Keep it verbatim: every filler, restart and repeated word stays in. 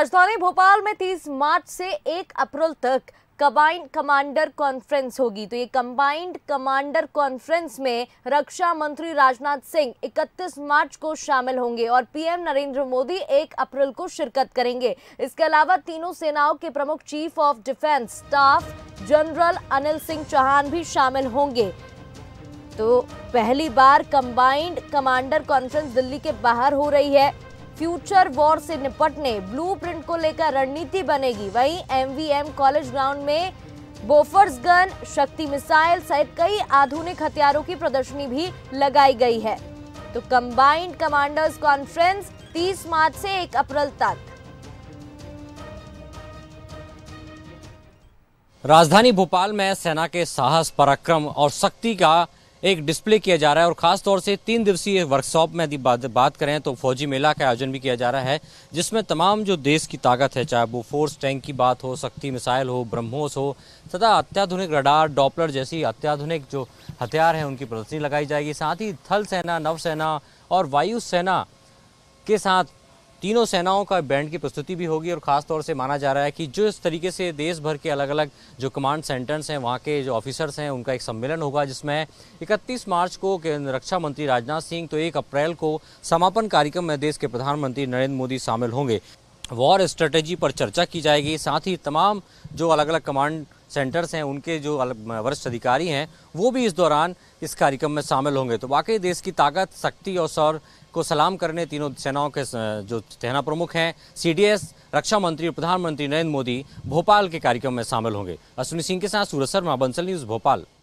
राजधानी भोपाल में तीस मार्च से एक अप्रैल तक कंबाइंड कमांडर कॉन्फ्रेंस होगी। तो ये कंबाइंड कमांडर कॉन्फ्रेंस में रक्षा मंत्री राजनाथ सिंह इकतीस मार्च को शामिल होंगे और पीएम नरेंद्र मोदी एक अप्रैल को शिरकत करेंगे। इसके अलावा तीनों सेनाओं के प्रमुख chief of defence staff general Anil Singh Chauhan भी शामिल होंगे। तो पहली बार कंबाइंड कमांडर कॉन्फ्रेंस दिल्ली के बाहर हो रही है। फ्यूचर वॉर से निपटने ब्लूप्रिंट को लेकर रणनीति बनेगी। वहीं एमवीएम कॉलेज ग्राउंड में बोफर्स गन, शक्ति मिसाइल सहित कई आधुनिक हथियारों की प्रदर्शनी भी लगाई गई है। तो कंबाइंड कमांडर्स कॉन्फ्रेंस तीस मार्च से एक अप्रैल तक। राजधानी भोपाल में सेना के साहस, पराक्रम और शक्ति का एक डिस्प्ले किया जा रहा है और खास तौर से तीन दिवसीय वर्कशॉप में यदि बात, बात करें तो फौजी मेला का आयोजन भी किया जा रहा है, जिसमें तमाम जो देश की ताकत है, चाहे वो फोर्स टैंक की बात हो, शक्ति मिसाइल हो, ब्रह्मोस हो तथा अत्याधुनिक रडार, डॉपलर जैसी अत्याधुनिक जो हथियार हैं उनकी प्रदर्शनी लगाई जाएगी। साथ ही थल सेना, नौसेना और वायु सेना के साथ तीनों सेनाओं का बैंड की प्रस्तुति भी होगी और ख़ास तौर से माना जा रहा है कि जो इस तरीके से देश भर के अलग अलग जो कमांड सेंटर्स हैं, वहाँ के जो ऑफिसर्स हैं, उनका एक सम्मेलन होगा, जिसमें इकतीस मार्च को रक्षा मंत्री राजनाथ सिंह तो एक अप्रैल को समापन कार्यक्रम में देश के प्रधानमंत्री नरेंद्र मोदी शामिल होंगे। वॉर स्ट्रेटेजी पर चर्चा की जाएगी। साथ ही तमाम जो अलग अलग कमांड सेंटर्स हैं, उनके जो वरिष्ठ अधिकारी हैं, वो भी इस दौरान इस कार्यक्रम में शामिल होंगे। तो वाकई देश की ताकत, शक्ति और शौर्य को सलाम करने तीनों सेनाओं के जो सेना प्रमुख हैं, सीडीएस, रक्षा मंत्री और प्रधानमंत्री नरेंद्र मोदी भोपाल के कार्यक्रम में शामिल होंगे। अश्विनी सिंह के साथ सूरज शर्मा, बंसल न्यूज़, भोपाल।